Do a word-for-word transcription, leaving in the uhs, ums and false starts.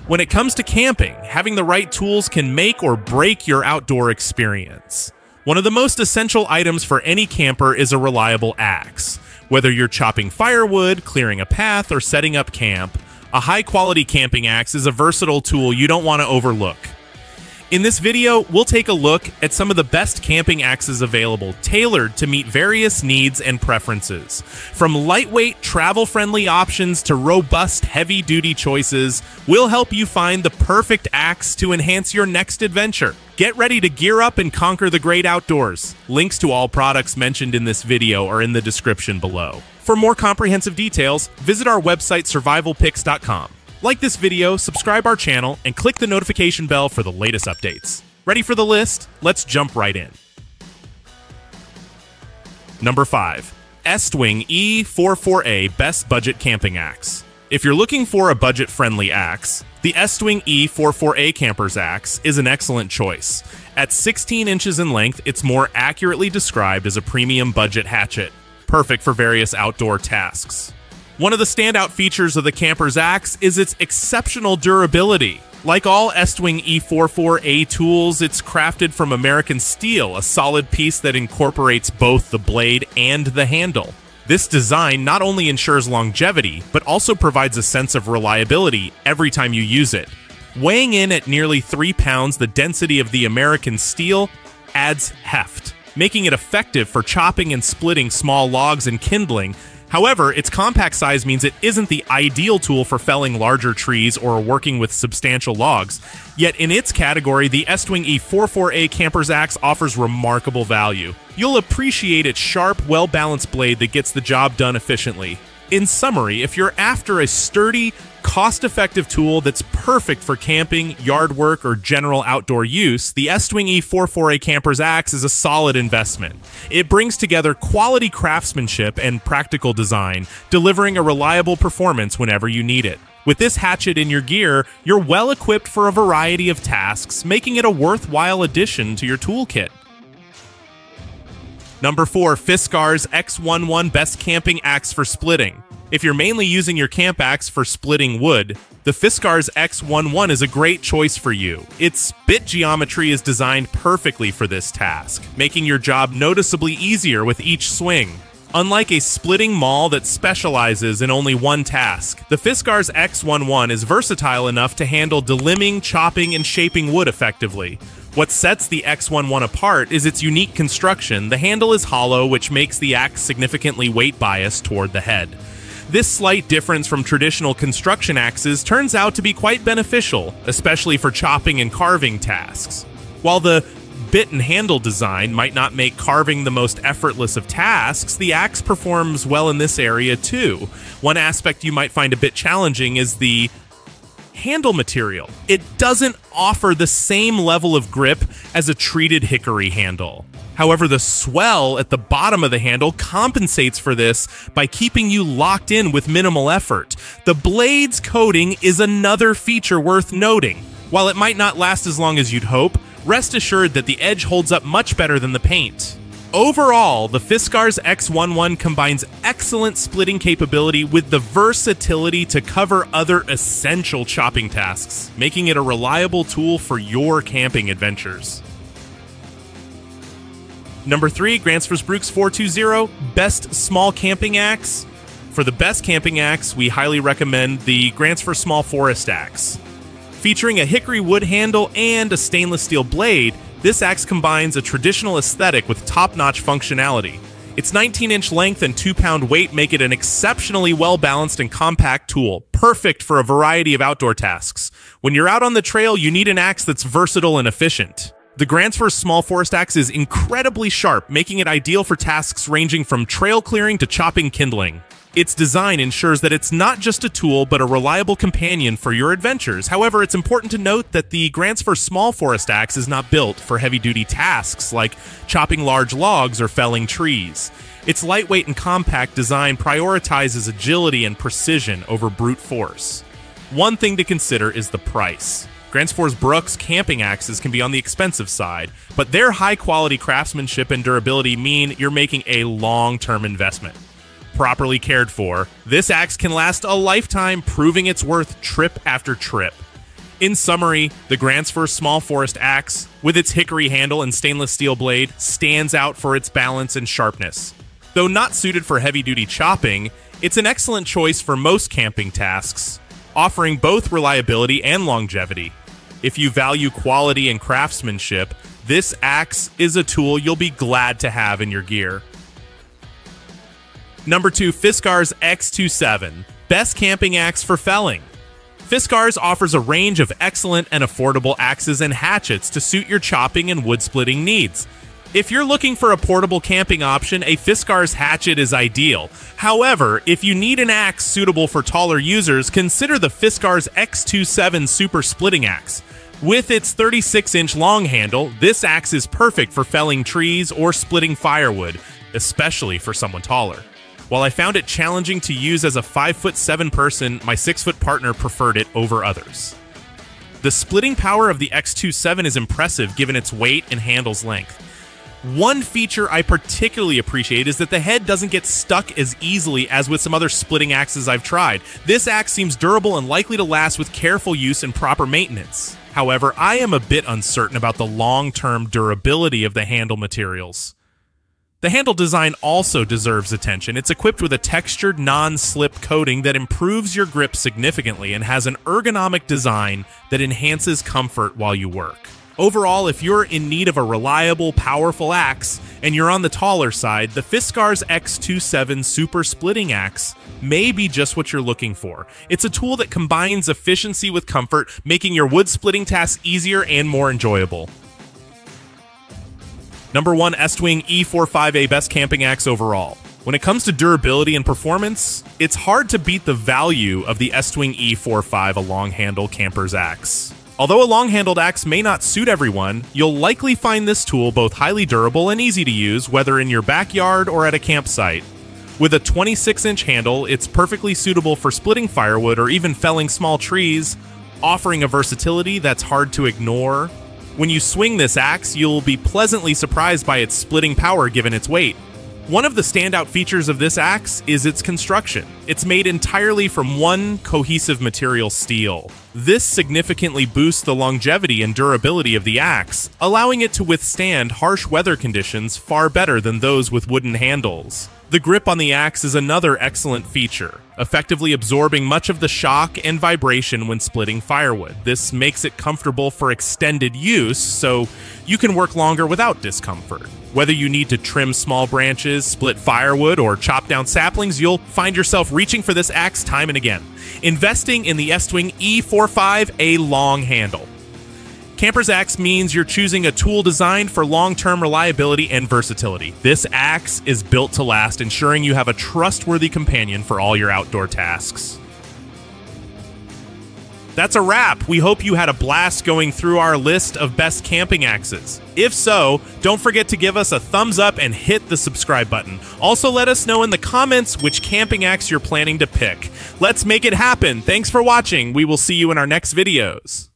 When it comes to camping, having the right tools can make or break your outdoor experience. One of the most essential items for any camper is a reliable axe. Whether you're chopping firewood, clearing a path, or setting up camp, a high-quality camping axe is a versatile tool you don't want to overlook. In this video, we'll take a look at some of the best camping axes available, tailored to meet various needs and preferences. From lightweight, travel-friendly options to robust, heavy-duty choices, we'll help you find the perfect axe to enhance your next adventure. Get ready to gear up and conquer the great outdoors. Links to all products mentioned in this video are in the description below. For more comprehensive details, visit our website survival picks dot com. Like this video, subscribe our channel, and click the notification bell for the latest updates. Ready for the list? Let's jump right in. Number five. Estwing E forty-four A Best Budget Camping Axe. If you're looking for a budget-friendly axe, the Estwing E forty-four A Camper's Axe is an excellent choice. At sixteen inches in length, it's more accurately described as a premium budget hatchet, perfect for various outdoor tasks. One of the standout features of the Camper's Axe is its exceptional durability. Like all Estwing E forty-four A tools, it's crafted from American steel, a solid piece that incorporates both the blade and the handle. This design not only ensures longevity, but also provides a sense of reliability every time you use it. Weighing in at nearly three pounds, the density of the American steel adds heft, making it effective for chopping and splitting small logs and kindling. However, its compact size means it isn't the ideal tool for felling larger trees or working with substantial logs. Yet in its category, the Estwing E forty-four A Camper's Axe offers remarkable value. You'll appreciate its sharp, well-balanced blade that gets the job done efficiently. In summary, if you're after a sturdy, cost-effective tool that's perfect for camping, yard work, or general outdoor use, the Estwing E forty-four A Camper's Axe is a solid investment. It brings together quality craftsmanship and practical design, delivering a reliable performance whenever you need it. With this hatchet in your gear, you're well equipped for a variety of tasks, making it a worthwhile addition to your toolkit. Number four. Fiskars X eleven Best Camping Axe for Splitting. If you're mainly using your camp axe for splitting wood, the Fiskars X eleven is a great choice for you. Its bit geometry is designed perfectly for this task, making your job noticeably easier with each swing. Unlike a splitting maul that specializes in only one task, the Fiskars X eleven is versatile enough to handle delimbing, chopping, and shaping wood effectively. What sets the X eleven apart is its unique construction. The handle is hollow, which makes the axe significantly weight biased toward the head. This slight difference from traditional construction axes turns out to be quite beneficial, especially for chopping and carving tasks. While the bit and handle design might not make carving the most effortless of tasks, the axe performs well in this area too. One aspect you might find a bit challenging is the handle material. It doesn't offer the same level of grip as a treated hickory handle. However, the swell at the bottom of the handle compensates for this by keeping you locked in with minimal effort. The blade's coating is another feature worth noting. While it might not last as long as you'd hope, rest assured that the edge holds up much better than the paint. Overall, the Fiskars X eleven combines excellent splitting capability with the versatility to cover other essential chopping tasks, making it a reliable tool for your camping adventures. Number three. Gränsfors Bruks four twenty Best Small Camping Axe. For the best camping axe, we highly recommend the Gränsfors Small Forest Axe. Featuring a hickory wood handle and a stainless steel blade, this axe combines a traditional aesthetic with top-notch functionality. Its nineteen inch length and two pound weight make it an exceptionally well-balanced and compact tool, perfect for a variety of outdoor tasks. When you're out on the trail, you need an axe that's versatile and efficient. The Gränsfors Small Forest Axe is incredibly sharp, making it ideal for tasks ranging from trail clearing to chopping kindling. Its design ensures that it's not just a tool, but a reliable companion for your adventures. However, it's important to note that the Gränsfors Small Forest Axe is not built for heavy-duty tasks like chopping large logs or felling trees. Its lightweight and compact design prioritizes agility and precision over brute force. One thing to consider is the price. Gränsfors Bruks camping axes can be on the expensive side, but their high-quality craftsmanship and durability mean you're making a long-term investment. Properly cared for, this axe can last a lifetime, proving its worth trip after trip. In summary, the Gränsfors Small Forest Axe, with its hickory handle and stainless steel blade, stands out for its balance and sharpness. Though not suited for heavy-duty chopping, it's an excellent choice for most camping tasks, offering both reliability and longevity. If you value quality and craftsmanship, this axe is a tool you'll be glad to have in your gear. Number two, Fiskars X twenty-seven, best camping axe for felling. Fiskars offers a range of excellent and affordable axes and hatchets to suit your chopping and wood splitting needs. If you're looking for a portable camping option, a Fiskars hatchet is ideal. However, if you need an axe suitable for taller users, consider the Fiskars X twenty-seven Super Splitting Axe. With its thirty-six inch long handle, this axe is perfect for felling trees or splitting firewood, especially for someone taller. While I found it challenging to use as a five foot seven person, my six foot partner preferred it over others. The splitting power of the X twenty-seven is impressive given its weight and handle's length. One feature I particularly appreciate is that the head doesn't get stuck as easily as with some other splitting axes I've tried. This axe seems durable and likely to last with careful use and proper maintenance. However, I am a bit uncertain about the long-term durability of the handle materials. The handle design also deserves attention. It's equipped with a textured non-slip coating that improves your grip significantly and has an ergonomic design that enhances comfort while you work. Overall, if you're in need of a reliable, powerful axe, and you're on the taller side, the Fiskars X twenty-seven Super Splitting Axe may be just what you're looking for. It's a tool that combines efficiency with comfort, making your wood splitting tasks easier and more enjoyable. Number one, Estwing E forty-five A Best Camping Axe Overall. When it comes to durability and performance, it's hard to beat the value of the Estwing E forty-five, a long-handle camper's axe. Although a long-handled axe may not suit everyone, you'll likely find this tool both highly durable and easy to use, whether in your backyard or at a campsite. With a twenty-six inch handle, it's perfectly suitable for splitting firewood or even felling small trees, offering a versatility that's hard to ignore. When you swing this axe, you'll be pleasantly surprised by its splitting power given its weight. One of the standout features of this axe is its construction. It's made entirely from one cohesive material, steel. This significantly boosts the longevity and durability of the axe, allowing it to withstand harsh weather conditions far better than those with wooden handles. The grip on the axe is another excellent feature, effectively absorbing much of the shock and vibration when splitting firewood. This makes it comfortable for extended use, so you can work longer without discomfort. Whether you need to trim small branches, split firewood, or chop down saplings, you'll find yourself reaching for this axe time and again. Investing in the Estwing E forty-five, a long handle. Camper's Axe means you're choosing a tool designed for long-term reliability and versatility. This axe is built to last, ensuring you have a trustworthy companion for all your outdoor tasks. That's a wrap. We hope you had a blast going through our list of best camping axes. If so, don't forget to give us a thumbs up and hit the subscribe button. Also, let us know in the comments which camping axe you're planning to pick. Let's make it happen. Thanks for watching. We will see you in our next videos.